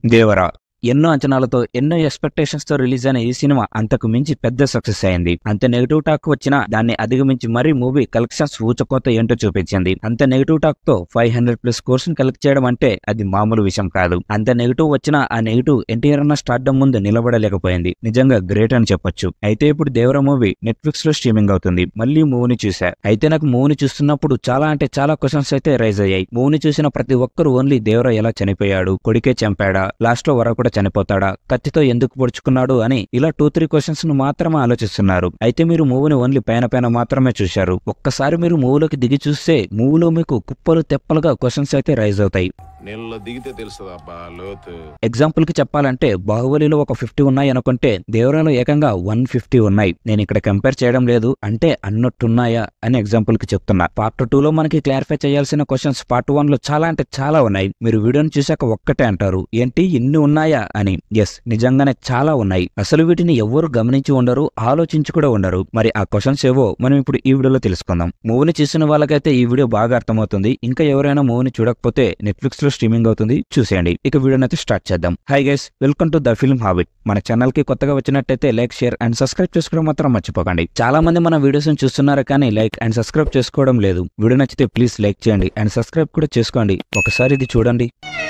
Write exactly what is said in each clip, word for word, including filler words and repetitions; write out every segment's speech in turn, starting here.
దేవరా ఎన్నో అంచనాలతో ఎన్నో ఎక్స్పెక్టేషన్స్ తో రిలీజ్ అయిన ఈ సినిమా అంతకు మించి పెద్ద సక్సెస్ అయింది. అంత నెగిటివ్ టాక్ వచ్చినా దాన్ని అధిగమించి మరీ మూవీ కలెక్షన్స్ ఊచకోత ఏంటో చూపించింది. అంత నెగిటివ్ టాక్ తో five hundred plus crores collect చేయడం అంటే అది మామూలు విషయం కాదు. అంత నెగిటివ్ వచ్చినా ఆ నెగిటివ్ ఎన్టీఆర్ అన్న స్టార్డమ్ ముందు నిలబడలేకపోయింది. నిజంగా గ్రేట్ అని చెప్పొచ్చు. అయితే ఇప్పుడు దేవరా మూవీ నెట్ఫ్లిక్స్ లో స్ట్రీమింగ్ అవుతుంది. మళ్ళీ మూవీని చూసా. అయితే నాకు మూవీని చూస్తున్నప్పుడు చాలా అంటే చాలా క్వశ్చన్స్ అయితే రైజ్ అయ్యాయి. మూవీని చూసిన ప్రతి ఒక్కరు ఓన్లీ దేవరా ఎలా చనిపోయాడు, కొడుకే చంపాడా, లాస్ట్ లో వర కూడా చనిపోతాడా, కత్తితో ఎందుకు పొడుచుకున్నాడు అని ఇలా టూ త్రీ క్వశ్చన్స్ ను మాత్రమే ఆలోచిస్తున్నారు. అయితే మీరు మూవీని ఓన్లీ పైన పైన మాత్రమే చూశారు. ఒక్కసారి మీరు మూవీలోకి దిగి చూస్తే మూవీలో మీకు కుప్పలు తెప్పలుగా క్వశ్చన్స్ అయితే రైజ్ అవుతాయి. ఎగ్జాంపుల్ కి చెప్పాలంటే బాహుబలిలో ఒక ఫిఫ్టీ ఉన్నాయి అనుకుంటే దేవరాలో ఏకంగా వన్ ఫిఫ్టీ ఉన్నాయి. నేను ఇక్కడ కంపేర్ చేయడం లేదు, అంటే అన్నట్టున్నాయా అని ఎగ్జాంపుల్ కి చెప్తున్నా. పార్ట్ టూ లో మనకి క్లారిఫై చేయాల్సిన క్వశ్చన్స్ పార్ట్ వన్ లో చాలా అంటే చాలా ఉన్నాయి. మీరు వీడియోని చూసాక ఒక్కటే అంటారు, ఏంటి ఇన్ని ఉన్నాయా అని. ఎస్, నిజంగానే చాలా ఉన్నాయి. అసలు వీటిని ఎవరు గమనించి ఉండరు, ఆలోచించి కూడా ఉండరు. మరి ఆ క్వశ్చన్స్ ఏవో మనం ఇప్పుడు ఈ వీడియోలో తెలుసుకుందాం. మూవీని చూసిన వాళ్ళకైతే ఈ వీడియో బాగా అర్థమవుతుంది. ఇంకా ఎవరైనా మూవీని చూడకపోతే నెట్ఫ్లిక్స్ లో స్ట్రీమింగ్ అవుతుంది, చూసేయండి. ఇక వీడియోని అయితే స్టార్ట్ చేద్దాం. Hi guys, welcome to the film habit. మన ఛానల్ కి కొత్తగా వచ్చినట్టయితే లైక్, షేర్ అండ్ సబ్స్క్రైబ్ చేసుకోవడం మాత్రం మర్చిపోకండి. చాలా మంది మన వీడియోస్ చూస్తున్నారు కానీ లైక్ అండ్ సబ్స్క్రైబ్ చేసుకోవడం లేదు. వీడియో నచ్చితే ప్లీజ్ లైక్ చేయండి అండ్ సబ్స్క్రైబ్ కూడా చేసుకోండి. ఒకసారి ఇది చూడండి.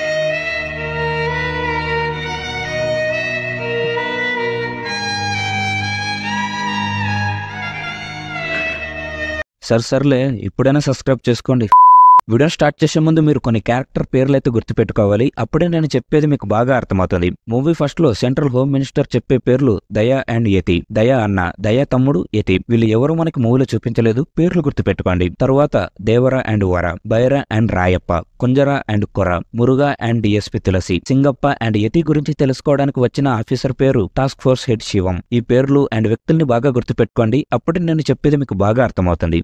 సర్ సర్లే ఇప్పుడైనా సబ్స్క్రైబ్ చేసుకోండి. వీడియో స్టార్ట్ చేసే ముందు మీరు కొన్ని క్యారెక్టర్ పేర్లు అయితే గుర్తుపెట్టుకోవాలి. అప్పుడే నేను చెప్పేది మీకు బాగా అర్థమవుతుంది. మూవీ ఫస్ట్ లో సెంట్రల్ హోమ్ మినిస్టర్ చెప్పే పేర్లు దయా అండ్ యతి. దయా అన్న, దయా తమ్ముడు, యతి. వీళ్ళు ఎవరు మనకి మూవీలో చూపించలేదు, పేర్లు గుర్తుపెట్టుకోండి. తరువాత Devara and Vara, Bhaira and Rayappa, Kunjara and Kora, Muruga and DSP Tulasi, Singappa and Yathi గురించి తెలుసుకోవడానికి వచ్చిన ఆఫీసర్ పేరు టాస్క్ ఫోర్స్ హెడ్ శివం. ఈ పేర్లు అండ్ వ్యక్తుల్ని బాగా గుర్తుపెట్టుకోండి. అప్పుడే నేను చెప్పేది మీకు బాగా అర్థమవుతుంది.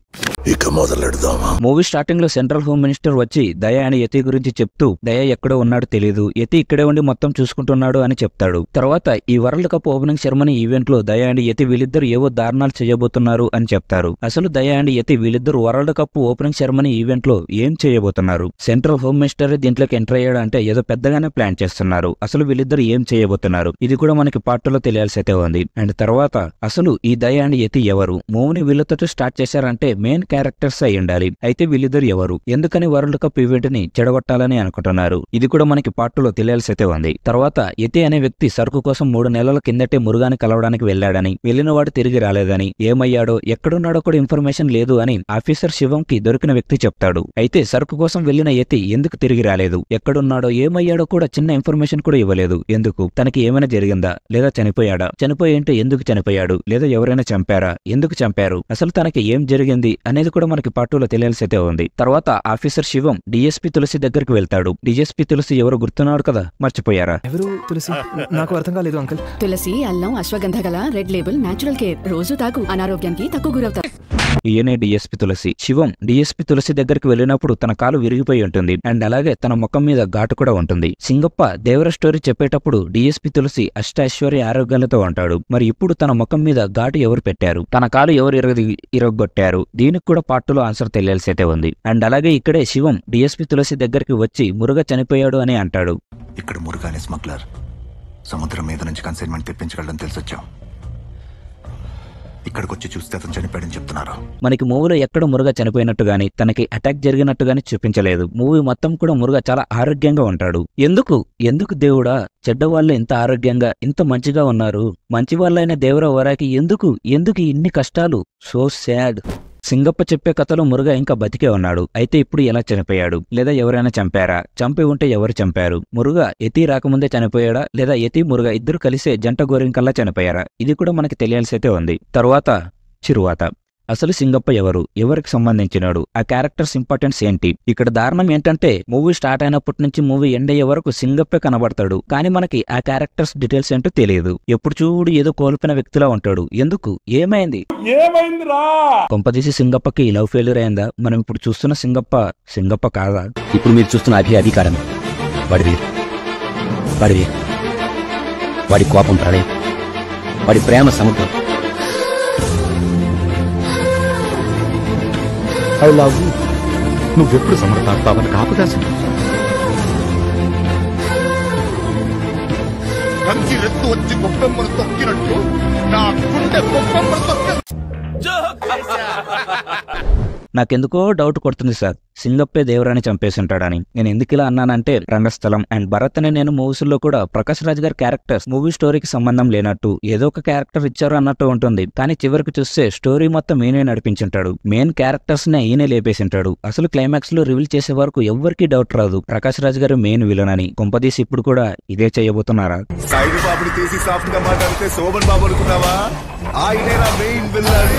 మూవీ స్టార్టింగ్ లో సెంట్రల్ హోమ్ మినిస్టర్ వచ్చి దయా అని యతి గురించి చెప్తూ దయా ఎక్కడో ఉన్నాడు తెలియదు, యతి ఇక్కడే ఉండి మొత్తం చూసుకుంటున్నాడు అని చెప్తాడు. తర్వాత ఈ world cup opening ceremony event లో దయా అండ్ యతి వీళ్ళిద్దరు ఏవో దారుణాలు చేయబోతున్నారు అని చెప్తారు. అసలు దయా అండ్ యతి వీళ్ళిద్దరు world cup opening ceremony event లో ఏం చేయబోతున్నారు, సెంట్రల్ హోమ్ మినిస్టర్ దీంట్లోకి ఎంటర్ అయ్యాడు అంటే ఏదో పెద్దగానే ప్లాన్ చేస్తున్నారు. అసలు వీళ్ళిద్దరు ఏం చేయబోతున్నారు ఇది కూడా మనకి పార్టీలో తెలియాల్సి అయితే ఉంది. అండ్ తర్వాత అసలు ఈ దయా అండ్ యతి ఎవరు, మూవీని వీళ్ళతో స్టార్ట్ చేశారంటే మెయిన్ క్యారెక్టర్స్ అయి ఉండాలి. అయితే వీళ్ళిద్దరు ఎవరు, ఎందుకని వరల్డ్ కప్ ఈవెంట్ ని చెడగొట్టాలని అనుకుంటున్నారు, ఇది కూడా మనకి పార్టీలో తెలియాల్సి అయితే ఉంది. తర్వాత యతి అనే వ్యక్తి సరుకు కోసం మూడు నెలల కిందటే మురుగాని కలవడానికి వెళ్లాడని, వెళ్లిన వాడు తిరిగి రాలేదని, ఏమయ్యాడో ఎక్కడున్నాడో కూడా ఇన్ఫర్మేషన్ లేదు అని ఆఫీసర్ శివం కి దొరికిన వ్యక్తి చెప్తాడు. అయితే సరుకు కోసం వెళ్లిన యతి ఎందుకు తిరిగి రాలేదు, ఎక్కడున్నాడో ఏమయ్యాడో కూడా చిన్న ఇన్ఫర్మేషన్ కూడా ఇవ్వలేదు. ఎందుకు, తనకి ఏమైనా జరిగిందా, లేదా చనిపోయాడా, చనిపోయి అంటే ఎందుకు చనిపోయాడు, లేదా ఎవరైనా చంపారా, ఎందుకు చంపారు, అసలు తనకి ఏం జరిగింది అనేది కూడా మనకి పార్టీలో తెలియాల్సి అయితే ఉంది. తర్వాత ఆఫీసర్ శివం డిఎస్పీ తులసి దగ్గరికి వెళ్తాడు. డిఎస్పీ తులసి ఎవరు గుర్తున్నాడు కదా, మర్చిపోయారా? ఎవరు తులసి? నాకు అర్థం కాలేదు అంకుల్. తులసి అల్లం అశ్వగంధ గల రెడ్ లేబుల్ నేచురల్ కేర్, రోజు తాగు, అనారోగ్యానికి తక్కువ గురవుతారు. ఈయనే డిఎస్పీ తులసి. శివం డిఎస్పీ తులసి దగ్గరికి వెళ్ళినప్పుడు తన కాలు విరిగిపోయి ఉంటుంది అండ్ అలాగే తన ముఖం మీద ఘాటు కూడా ఉంటుంది. సింగప్ప దేవర స్టోరీ చెప్పేటప్పుడు డిఎస్పీ తులసి అష్ట ఐశ్వర్య ఆరోగ్యాలతో అంటాడు. మరి ఇప్పుడు తన ముఖం మీద ఘాటు ఎవరు పెట్టారు, తన కాలు ఎవరు ఇరగ ఇరగొట్టారు, దీనికి కూడా పార్టీలో ఆన్సర్ తెలియాల్సి అయితే ఉంది. అండ్ అలాగే ఇక్కడే శివం డిఎస్పీ తులసి దగ్గరికి వచ్చి మురుగ చనిపోయాడు అని అంటాడు. ఇక్కడ మురుగానే స్మగ్లర్, సముద్రం మీద నుంచి కన్సైన్మెంట్ తెప్పించగలని తెలిసొచ్చాం. ఇక్కడికి వచ్చి చూస్తే అతను చనిపోయాడని చెప్తున్నారు. మనకి మూవీలో ఎక్కడ మురుగా చనిపోయినట్టు గానీ తనకి అటాక్ జరిగినట్టు గానీ చూపించలేదు. మూవీ మొత్తం కూడా మురుగా చాలా ఆరోగ్యంగా ఉంటాడు. ఎందుకు ఎందుకు దేవుడా చెడ్డవాళ్ళు ఇంత ఆరోగ్యంగా ఇంత మంచిగా ఉన్నారు, మంచి వాళ్ళైన దేవర వరాకి ఎందుకు ఎందుకు ఇన్ని కష్టాలు, సో సాడ్. సింగప్ప చెప్పే కథలో మురుగా ఇంకా బతికే ఉన్నాడు. అయితే ఇప్పుడు ఎలా చనిపోయాడు, లేదా ఎవరైనా చంపారా, చంపి ఉంటే ఎవరు చంపారు, మురుగా యతి రాకముందే చనిపోయాడా, లేదా యతి మురుగా ఇద్దరు కలిసే జంట గోరింకల్లా చనిపోయారా, ఇది కూడా మనకి తెలియాల్సి అయితే ఉంది. తరువాత చిరువాత అసలు సింగప్ప ఎవరు, ఎవరికి సంబంధించినాడు, ఆ క్యారెక్టర్స్ ఇంపార్టెన్స్ ఏంటి. ఇక్కడ దారుణం ఏంటంటే మూవీ స్టార్ట్ అయినప్పటి నుంచి మూవీ ఎండ్ అయ్యే వరకు సింగప్పే కనబడతాడు, కానీ మనకి ఆ క్యారెక్టర్స్ డీటెయిల్స్ ఏంటో తెలియదు. ఎప్పుడు చూడు ఏదో కోల్పోయిన వ్యక్తిలా ఉంటాడు. ఎందుకు, ఏమైంది, కొంపదీసి సింగప్పకి లవ్ ఫెయిల్యూర్ అయిందా? మనం ఇప్పుడు చూస్తున్న సింగప్ప సింగప్ప కాదా? ఇప్పుడు మీరు చూస్తున్న అభి అధికారం వాడి వాడి వాడి కోపం ప్రళయం, వాడి ప్రేమ సముద్రం. I love you. నువ్వెప్పుడు సమర్థాస్తావని కాపుదాసి. గంగి రెత్తు వచ్చి గొప్పెమ్మను తొక్కినట్టు నా గుండె గొప్పెమ్మను తొక్కి. నాకెందుకో డౌట్ కొడుతుంది సార్, సింగప్పే దేవరాని చంపేసింటాడని. నేను ఎందుకు ఇలా అన్నానంటే రంగస్థలం అండ్ భరత్ అనే నేను మూవీస్లో కూడా ప్రకాష్ రాజ్ గారి క్యారెక్టర్స్ మూవీ స్టోరీకి సంబంధం లేనట్టు ఏదో ఒక క్యారెక్టర్ ఇచ్చారు అన్నట్టు ఉంటుంది. కానీ చివరికి చూస్తే స్టోరీ మొత్తం ఈయనే నడిపించుంటాడు. మెయిన్ క్యారెక్టర్స్ నే ఈయనే లేపేసింటాడు. అసలు క్లైమాక్స్ లో రివీల్ చేసే వరకు ఎవ్వరికీ డౌట్ రాదు ప్రకాష్ రాజ్ గారు మెయిన్ విలన్ అని. కొంపదీసి ఇప్పుడు కూడా ఇదే చేయబోతున్నారా? సైడ్ బాబుని తీసి సాఫ్ట్ గా మాట్లాడితే శోభన్ బాబు అనుకున్నావా? ఆయనేనా మెయిన్ విలన్?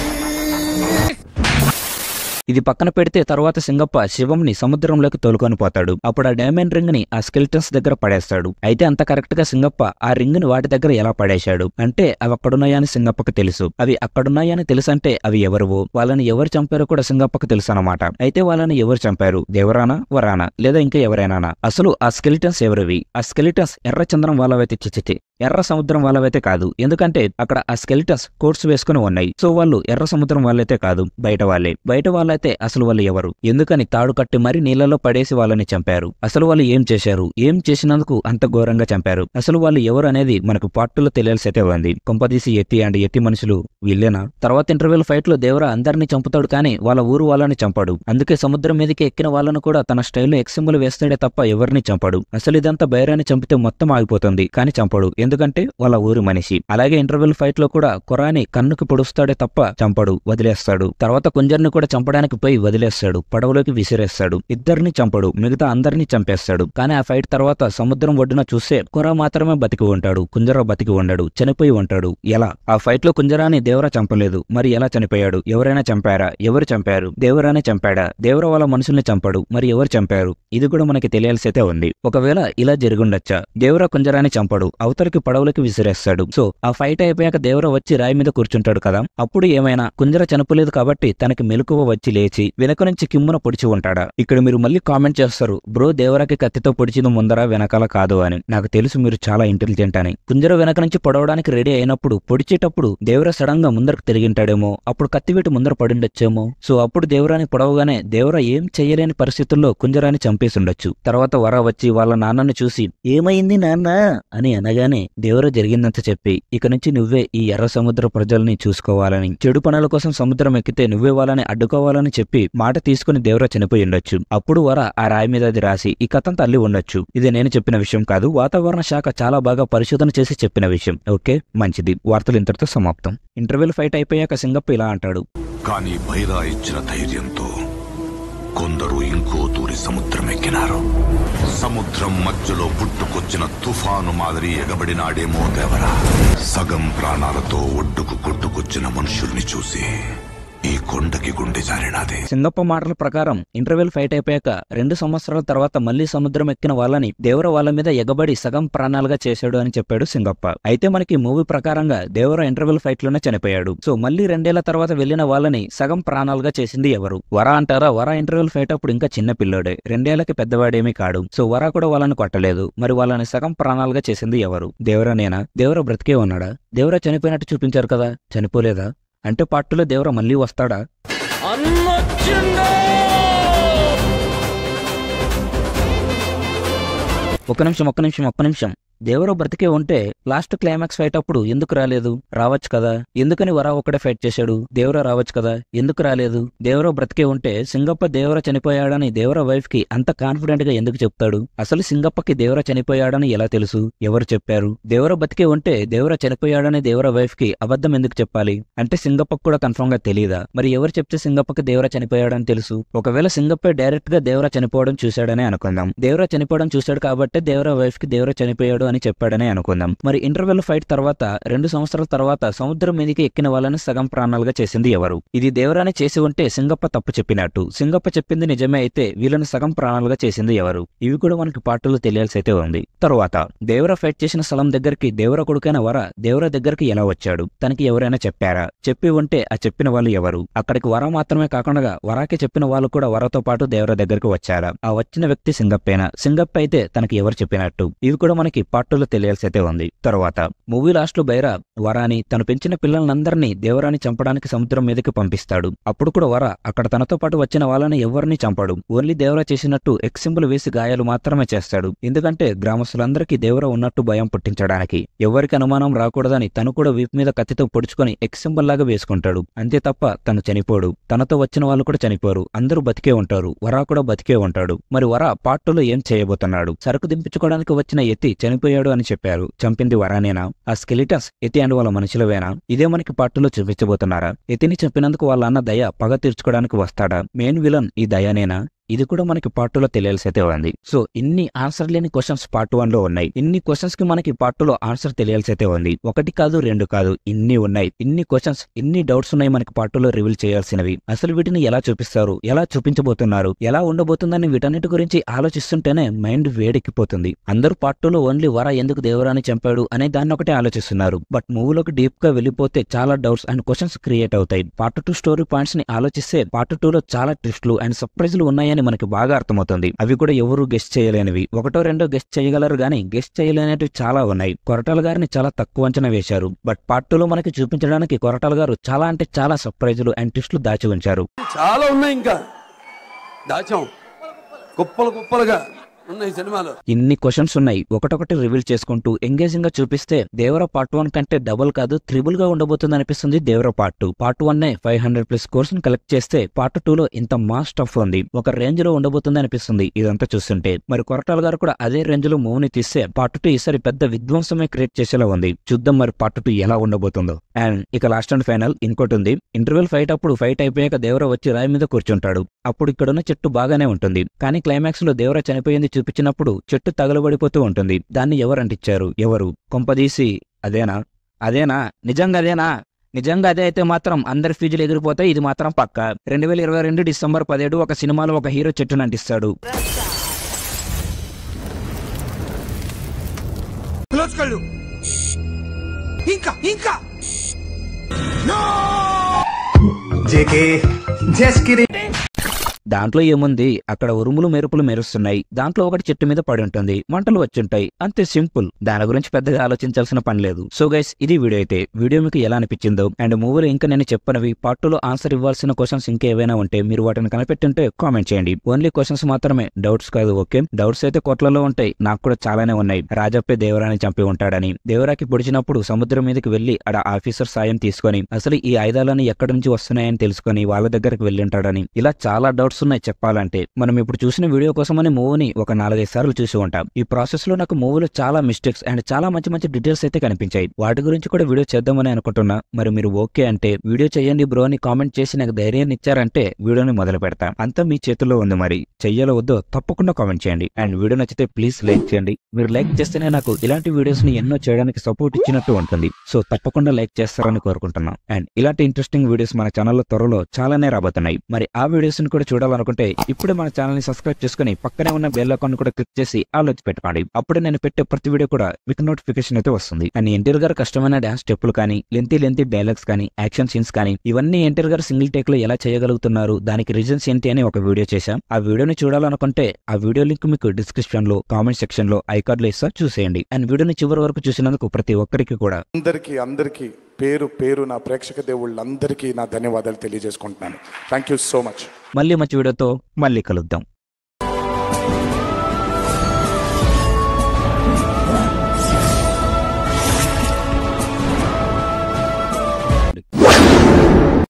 ఇది పక్కన పెడితే తర్వాత సింగప్ప శివంని సముద్రంలోకి తోలుకొని పోతాడు. అప్పుడు ఆ డైమండ్ రింగ్ ని ఆ స్కెల్టన్స్ దగ్గర పడేస్తాడు. అయితే అంత కరెక్ట్ గా సింగప్ప ఆ రింగ్ ని వాటి దగ్గర ఎలా పడేశాడు అంటే అవి అక్కడున్నాయని సింగప్పకు తెలుసు. అవి అక్కడున్నాయని తెలుసు అంటే అవి ఎవరువో వాళ్ళని ఎవరు చంపారో కూడా సింగప్పకు తెలుసు అన్నమాట. అయితే వాళ్ళని ఎవరు చంపారు? దేవరానా, వరానా, లేదా ఇంకా ఎవరైనా? అసలు ఆ స్కెలిటన్స్ ఎవరివి? ఆ స్కెలిటన్స్ ఎర్ర చంద్రం వాళ్ళవైతే చిచ్చిచి ఎర్ర సముద్రం వాళ్ళవైతే కాదు. ఎందుకంటే అక్కడ ఆ స్కెలిటన్స్ కోట్స్ వేసుకుని ఉన్నాయి. సో వాళ్ళు ఎర్ర సముద్రం వాళ్ళైతే కాదు, బయట వాళ్ళే. బయట వాళ్ళైతే అసలు వాళ్ళు ఎవరు? ఎందుకని తాడు కట్టి మరి నీళ్లలో పడేసి వాళ్ళని చంపారు? అసలు వాళ్ళు ఏం చేశారు? ఏం చేసినందుకు అంత ఘోరంగా చంపారు? అసలు వాళ్ళు ఎవరు అనేది మనకు పార్టులో తెలియాల్సి అయితే ఉంది. కొంపదీసి ఎత్తి అండ్ ఎత్తి మనుషులు వీళ్ళేనా? తర్వాత ఇంటర్వ్యూల ఫైట్ లో దేవరా అందరినీ చంపుతాడు, కానీ వాళ్ళ ఊరు వాళ్ళని చంపాడు. అందుకే సముద్రం మీదకి ఎక్కిన వాళ్ళను కూడా తన స్టైల్లో ఎక్సింబుల్ వేస్తాడే తప్ప ఎవరిని చంపాడు. అసలు ఇదంతా బైరాన్ని చంపితే మొత్తం ఆగిపోతుంది, కానీ చంపడు. ఎందుకంటే వాళ్ళ ఊరి మనిషి. అలాగే ఇంటర్వ్యూల్ ఫైట్ లో కూడా కొరాని కన్నుకు పొడుస్తాడే తప్ప చంపడు, వదిలేస్తాడు. తర్వాత కుంజర్ని కూడా చంపడానికి పోయి వదిలేస్తాడు, పడవలోకి విసిరేస్తాడు. ఇద్దరిని చంపడు, మిగతా అందరినీ చంపేస్తాడు. కానీ ఆ ఫైట్ తర్వాత సముద్రం ఒడ్డున చూస్తే కొరా మాత్రమే బతికి ఉంటాడు, కుంజర బతికి ఉండడు, చనిపోయి ఉంటాడు. ఎలా? ఆ ఫైట్ లో కుంజరాని దేవరా చంపలేదు, మరి ఎలా చనిపోయాడు? ఎవరైనా చంపారా? ఎవరు చంపారు? దేవరానే చంపాడా? దేవర వాళ్ళ మనుషుల్ని చంపడు, మరి ఎవరు చంపారు? ఇది కూడా మనకి తెలియాల్సి అయితే ఉంది. ఒకవేళ ఇలా జరిగుండొచ్చా? దేవరా కుంజరాని చంపడు, అవతలికి పడవలకి విసిరేస్తాడు. సో ఆ ఫైట్ అయిపోయాక దేవర వచ్చి రాయి మీద కూర్చుంటాడు కదా, అప్పుడు ఏమైనా కుంజర చనిపోలేదు కాబట్టి తనకి మెలకువ వచ్చి లేచి వెనక నుంచి కిమ్మున పొడిచి ఉంటాడా? ఇక్కడ మీరు మళ్ళీ కామెంట్ చేస్తారు, బ్రో దేవరాకి కత్తితో పొడిచింది ముందర వెనకాల కాదు అని. నాకు తెలుసు మీరు చాలా ఇంటెలిజెంట్ అని. కుంజర వెనక నుంచి పొడవడానికి రెడీ అయినప్పుడు పొడిచేటప్పుడు దేవర సడన్ గా ముందరకు తిరిగింటాడేమో, అప్పుడు కత్తివేటు ముందర పడిండొచ్చేమో. సో అప్పుడు దేవరాని పొడవగానే దేవర ఏం చెయ్యలేని పరిస్థితుల్లో కుంజరాని చంపేసి ఉండొచ్చు. తర్వాత వర వచ్చి వాళ్ళ నాన్నని చూసి ఏమైంది నాన్న అని అనగానే దేవర జరిగిందంత చెప్పి ఇక నుంచి నువ్వే ఈ ఎర్ర సముద్ర ప్రజల్ని చూసుకోవాలని, చెడు పనుల కోసం సముద్రం ఎక్కితే నువ్వే వాళ్ళని అడ్డుకోవాలని చెప్పి మాట తీసుకుని దేవర చనిపోయి ఉండొచ్చు. అప్పుడు వర ఆ రాయి మీద అది రాసి ఈ కథం తల్లి ఉండొచ్చు. ఇది నేను చెప్పిన విషయం కాదు, వాతావరణ శాఖ చాలా బాగా పరిశోధన చేసి చెప్పిన విషయం. ఓకే, మంచిది. వార్తలు ఇంతటితో సమాప్తం. ఇంటర్వ్యూలు ఫైట్ అయిపోయాక సింగప్ప ఇలా అంటాడు, కానీ బైరా ఇచ్చిన ధైర్యంతో కొందరు ఇంకో తూరి సముద్రం ఎక్కినారు. సముద్రం మధ్యలో పుట్టుకొచ్చిన తుఫాను మాదిరి ఎగబడినాడేమో దేవరా. సగం ప్రాణాలతో ఒడ్డుకు కొట్టుకొచ్చిన మనుషుల్ని చూసి ఈ కొండకి గుండె జారినాది. సింగప్ప మాటల ప్రకారం ఇంటర్వెల్ ఫైట్ అయిపోయాక రెండు సంవత్సరాల తర్వాత మళ్లీ సముద్రం ఎక్కిన వాళ్ళని దేవర వాళ్ళ మీద ఎగబడి సగం ప్రాణాలుగా చేశాడు అని చెప్పాడు సింగప్ప. అయితే మనకి మూవీ ప్రకారంగా దేవర ఇంటర్వెల్ ఫైట్ లోనే చనిపోయాడు. సో మళ్లీ రెండేళ్ల తర్వాత వెళ్లిన వాళ్ళని సగం ప్రాణాలుగా చేసింది ఎవరు? వర అంటారా? వర ఇంటర్వెల్ ఫైట్ అప్పుడు ఇంకా చిన్న పిల్లోడే, రెండేళ్లకి పెద్దవాడేమీ కాడు. సో వర కూడా వాళ్ళని కొట్టలేదు, మరి వాళ్ళని సగం ప్రాణాలుగా చేసింది ఎవరు? దేవరనేనా? దేవర బ్రతికే ఉన్నాడా? దేవర చనిపోయినట్టు చూపించారు కదా, చనిపోలేదా? అంటే పార్టీలో దేవర మళ్ళీ వస్తాడా? ఒక్క నిమిషం ఒక్క నిమిషం ఒక్క నిమిషం దేవర బ్రతికే ఉంటే లాస్ట్ క్లైమాక్స్ ఫైట్ అప్పుడు ఎందుకు రాలేదు? రావచ్చు కదా. ఎందుకని వర ఒక్కడే ఫైట్ చేశాడు? దేవర రావచ్చు కదా, ఎందుకు రాలేదు? దేవర బ్రతికే ఉంటే సింగప్ప దేవర చనిపోయాడని దేవర వైఫ్ కి అంత కాన్ఫిడెంట్ గా ఎందుకు చెప్తాడు? అసలు సింగప్పకి దేవర చనిపోయాడని ఎలా తెలుసు? ఎవరు చెప్పారు? దేవర బతికే ఉంటే దేవర చనిపోయాడని దేవర వైఫ్ కి అబద్ధం ఎందుకు చెప్పాలి? అంటే సింగప్పకు కూడా కన్ఫర్మ్ గా తెలియదా? మరి ఎవరు చెప్తే సింగప్పకి దేవర చనిపోయాడని తెలుసు? ఒకవేళ సింగప్పే డైరెక్ట్ గా దేవర చనిపోవడం చూశాడనే అనుకుందాం. దేవర చనిపోవడం చూశాడు కాబట్టి దేవర వైఫ్ కి దేవర చనిపోయాడు అని చెప్పాడనే అనుకుందాం. మరి ఇంటర్వెల్ ఫైట్ తర్వాత రెండు సంవత్సరాల తర్వాత సముద్రం మీదకి ఎక్కిన వాళ్ళని సగం ప్రాణాలుగా చేసింది ఎవరు? ఇది దేవరాని చేసి ఉంటే సింగప్ప తప్పు చెప్పినట్టు. సింగప్ప చెప్పింది నిజమే అయితే వీళ్ళని సగం ప్రాణాలుగా చేసింది ఎవరు? ఇవి కూడా మనకి పాటలు తెలియాల్సి అయితే ఉంది. తరువాత దేవర ఫైట్ చేసిన స్థలం దగ్గరికి దేవర కొడుకైన వర దేవర దగ్గరికి ఎలా వచ్చాడు? తనకి ఎవరైనా చెప్పారా? చెప్పి ఉంటే ఆ చెప్పిన వాళ్ళు ఎవరు? అక్కడికి వర మాత్రమే కాకుండా వరాకి చెప్పిన వాళ్ళు కూడా వరతో పాటు దేవర దగ్గరికి వచ్చారా? ఆ వచ్చిన వ్యక్తి సింగప్పేనా? సింగప్ప అయితే తనకి ఎవరు చెప్పినట్టు? ఇవి కూడా మనకి పాట పార్ట్ టూలో తెలియాల్సి అయితే ఉంది. తర్వాత మూవీ లాస్ట్ లో బైరా వరాని తను పెంచిన పిల్లలందరినీ దేవరాని చంపడానికి సముద్రం మీదకి పంపిస్తాడు. అప్పుడు కూడా వర అక్కడ తనతో పాటు వచ్చిన వాళ్ళని ఎవరిని చంపాడు. ఓన్లీ దేవరా చేసినట్టు ఎక్స్ సింబల్ వేసి గాయాలు మాత్రమే చేస్తాడు. ఎందుకంటే గ్రామస్తులందరికీ దేవరా ఉన్నట్టు భయం పుట్టించడానికి, ఎవరికి అనుమానం రాకూడదని తను కూడా వీపు మీద కత్తితో పొడుచుకొని ఎక్స్ సింబల్ లాగా వేసుకుంటాడు. అంతే తప్ప తను చనిపోడు. తనతో వచ్చిన వాళ్ళు కూడా చనిపోరు. అందరూ బతికే ఉంటారు. వరా కూడా బతికే ఉంటాడు. మరి వర పార్ట్ టూలో ఏం చేయబోతున్నాడు? సరుకు దింపించుకోవడానికి వచ్చిన యతి చనిపోయాడు అని చెప్పారు. చంపింది వరానేనా? ఆ స్కెలిటన్స్ యతి అండ్ వాళ్ళ మనుషులవేనా? ఇదే మనకి పార్ట్ టూలో చూపించబోతున్నారా? యతిని చంపినందుకు వాళ్ళ అన్న దయ పగ తీర్చుకోవడానికి వస్తాడా? మెయిన్ విలన్ ఈ దయానేనా? ఇది కూడా మనకి పార్ట్ టూలో తెలియాల్సి అయితే ఉంది. సో ఇన్ని ఆన్సర్ లేని క్వశ్చన్స్ పార్ట్ వన్ లో ఉన్నాయి. ఇన్ని క్వశ్చన్స్ కి మనకి పార్ట్ టూలో ఆన్సర్ తెలియాల్సి అయితే ఉంది. ఒకటి కాదు, రెండు కాదు, ఇన్ని ఉన్నాయి. ఇన్ని క్వశ్చన్స్, ఇన్ని డౌట్స్ ఉన్నాయి మనకి పార్ట్ టూలో రివీల్ చేయాల్సినవి. అసలు వీటిని ఎలా చూపిస్తారు, ఎలా చూపించబోతున్నారు, ఎలా ఉండబోతుందని వీటన్నిటి గురించి ఆలోచిస్తుంటేనే మైండ్ వేడెక్కిపోతుంది. అందరూ పార్ట్ టూలో ఓన్లీ వర ఎందుకు దేవరాని చంపాడు అనే దాన్ని ఒకటే ఆలోచిస్తున్నారు. బట్ మూవీలోకి డీప్ గా వెళ్ళిపోతే చాలా డౌట్స్ అండ్ క్వశ్చన్స్ క్రియేట్ అవుతాయి. పార్ట్ టూ స్టోరీ పాయింట్స్ ని ఆలోచిస్తే పార్ట్ టూలో చాలా ట్విస్టులు అండ్ సర్ప్రైజ్లు ఉన్నాయని మనకి బాగా అర్థమవుతుంది. అవి కూడా ఎవరు గెస్ట్ చేయలేనివి. ఒకటో రెండో గెస్ట్ చేయగలరు గానీ గెస్ట్ చేయలేనివి చాలా ఉన్నాయి. కొరటాల గారిని చాలా తక్కువ అంచనా వేశారు. బట్ పార్ట్ టూ లో మనకి చూపించడానికి కొరటాల గారు చాలా అంటే చాలా సర్ప్రైజులు అండ్ ట్విస్టులు దాచి ఉంచారు. చాలా ఉన్నాయి, ఇంకా దాచాం కుప్పలు కుప్పలుగా ఉన్నాయి సినిమాలో. ఇన్ని క్వశ్చన్స్ ఉన్నాయి. ఒకటొకటి రివీల్ చేసుకుంటూ ఎంగేజింగ్ గా చూపిస్తే దేవరా పార్ట్ వన్ కంటే డబుల్ కాదు త్రిబుల్ గా ఉండబోతుంది అనిపిస్తుంది. Devara part two part one నే ఫైవ్ హండ్రెడ్ ప్లస్ కోర్స్ ని కలెక్ట్ చేస్తే పార్ట్ టూ లో ఇంత మాస్ స్టఫ్ ఉంది. ఒక రేంజ్ లో ఉండబోతుంది అనిపిస్తుంది ఇదంతా చూస్తుంటే. మరి కొరటాల గారు కూడా అదే రేంజ్ లో మూవ్ ని తీస్తే పార్ట్ టూ ఈసారి పెద్ద విధ్వంసమే క్రియేట్ చేసేలా ఉంది. చూద్దాం మరి పార్ట్ టూ ఎలా ఉండబోతుందో. అండ్ ఇక లాస్ట్ అండ్ ఫైనల్ ఇంకోటి ఉంది. ఇంటర్వెల్ ఫైట్ అప్పుడు ఫైట్ అయిపోయాక దేవరా వచ్చి రాయి మీద కూర్చుంటాడు. అప్పుడు ఇక్కడున్న చెట్టు బాగానే ఉంటుంది. కానీ క్లైమాక్స్ లో దేవరా చనిపోయింది చూపించినప్పుడు చెట్టు తగలబడిపోతూ ఉంటుంది. దాన్ని ఎవరు అంటించారు? ఎవరు? కొంపదీసి అదేనా? అదేనా? నిజంగా అదేనా? నిజంగా అదే అయితే మాత్రం అందరి ఫీజులు ఎగిరిపోతాయి. ఇది మాత్రం పక్క. రెండు వేల ఇరవై రెండు డిసెంబర్ పదిహేడు ఒక సినిమాలో ఒక హీరో చెట్టును అంటిస్తాడు. ఇంకా ఇంకా దాంట్లో ఏముంది? అక్కడ ఉరుములు మెరుపులు మెరుస్తున్నాయి. దాంట్లో ఒకటి చెట్టు మీద పడి ఉంటుంది. మంటలు వచ్చుంటాయి. అంతే సింపుల్. దాని గురించి పెద్దగా ఆలోచించాల్సిన పని లేదు. సో గైస్, ఇది వీడియో అయితే. వీడియో మీకు ఎలా అనిపించిందో అండ్ మూవీలో ఇంకా నేను చెప్పనవి పార్ట్ టూ లో ఆన్సర్ ఇవ్వాల్సిన క్వశ్చన్స్ ఇంకా ఏవైనా ఉంటే మీరు వాటిని కనిపెట్టుంటే కామెంట్ చేయండి. ఓన్లీ క్వశ్చన్స్ మాత్రమే, డౌట్స్ కాదు. ఓకే, డౌట్స్ అయితే కోట్లలో ఉంటాయి. నాకు కూడా చాలానే ఉన్నాయి. రాజప్పే దేవరాని చంపి ఉంటాడని, దేవరాకి పొడిచినప్పుడు సముద్రం మీదకి వెళ్లి అక్కడ ఆఫీసర్ సాయం తీసుకొని అసలు ఈ ఆయుధాలని ఎక్కడి నుంచి వస్తున్నాయని తెలుసుకొని వాళ్ళ దగ్గరకు వెళ్ళి ఉంటాడని, ఇలా చాలా డౌట్స్ ఉన్నాయి చెప్పాలంటే. మనం ఇప్పుడు చూసిన వీడియో కోసమని మూవీని ఒక నాలుగైదు సార్లు చూసి ఉంటాం. ఈ ప్రాసెస్ లో నాకు మూవీలో చాలా మిస్టేక్స్ అండ్ చాలా మంచి మంచి డీటెయిల్స్ అయితే కనిపించాయి. వాటి గురించి కూడా వీడియో చేద్దామని అనుకుంటున్నా. మరి మీరు ఓకే అంటే వీడియో చేయండి బ్రో అని కామెంట్ చేసి నాకు ధైర్యాన్ని ఇచ్చారంటే వీడియోని మొదలు పెడతా. అంతా మీ చేతుల్లో ఉంది. మరి చెయ్యాలో వద్దో తప్పకుండా కామెంట్ చేయండి. అండ్ వీడియో నచ్చితే ప్లీజ్ లైక్ చేయండి. మీరు లైక్ చేస్తేనే నాకు ఇలాంటి వీడియోస్ ని ఎన్నో చేయడానికి సపోర్ట్ ఇచ్చినట్టు ఉంటుంది. సో తప్పకుండా లైక్ చేస్తారని కోరుకుంటున్నాం. అండ్ ఇలాంటి ఇంట్రెస్టింగ్ వీడియోస్ మన ఛానల్లో త్వరలో చాలానే రాబోతున్నాయి. మరి ఆ వీడియోస్ ని కూడా చూడాలనుకుంటే ఇప్పుడే మన ఛానల్ ని సబ్స్క్రైబ్ చేసుకుని పక్కనే ఉన్న బెల్ ఐకాన్ కూడా క్లిక్ చేసి ఆలోచి పెట్టుకోండి. అప్పుడే నేను పెట్టే ప్రతి వీడియో కూడా మీకు నోటిఫికేషన్ అయితే వస్తుంది. అండ్ ఎన్టీఆర్ గారు కష్టమైన డాన్స్ స్టెప్పులు కానీ, లెంతీ లెంతీ డైలాగ్స్ కానీ, యాక్షన్ సీన్స్ కానీ, ఇవన్నీ ఎన్టీఆర్ గారు సింగిల్ టేక్ లో ఎలా చేయగలుగుతున్నారు, దానికి రీజన్స్ ఏంటి అని ఒక వీడియో చేశాం. ఆ వీడియోని చూడాలనుకుంటే ఆ వీడియో లింక్ మీకు డిస్క్రిప్షన్ లో, కామెంట్ సెక్షన్ లో, ఐకార్డ్ లో ఇస్తా, చూసేయండి. అండ్ వీడియోని చివరి వరకు చూసినందుకు ప్రతి ఒక్కరికి కూడా అందరికీ అందరికీ పేరు పేరు నా ప్రేక్షక దేవుళ్ళందరికీ నా ధన్యవాదాలు తెలియజేసుకుంటున్నాను. Thank you so much. మళ్ళీ మంచి వీడియోతో మళ్ళీ కలుద్దాం.